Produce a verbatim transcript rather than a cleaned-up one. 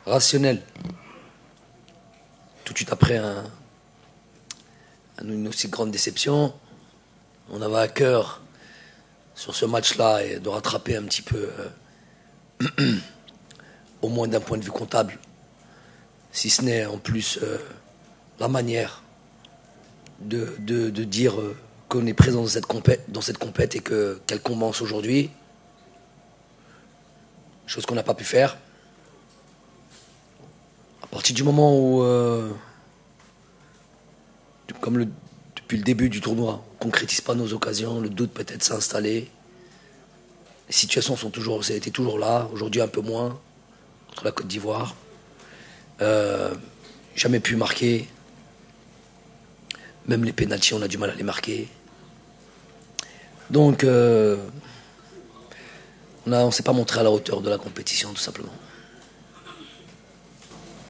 rationnel. Tout de suite après un, un- une aussi grande déception, on avait à cœur sur ce match-là et de rattraper un petit peu, euh, au moins d'un point de vue comptable, si ce n'est en plus euh, la manière de, de, de dire euh, qu'on est présent dans cette compète, dans cette compète et que, qu'elle commence aujourd'hui, chose qu'on n'a pas pu faire. À partir du moment où, euh, comme le, depuis le début du tournoi, on ne concrétise pas nos occasions, le doute peut-être s'est installé. Les situations sont toujours, ça a été toujours là, aujourd'hui un peu moins, contre la Côte d'Ivoire. Euh, jamais pu marquer. Même les pénaltys, on a du mal à les marquer. Donc, euh, on ne s'est pas montré à la hauteur de la compétition, tout simplement.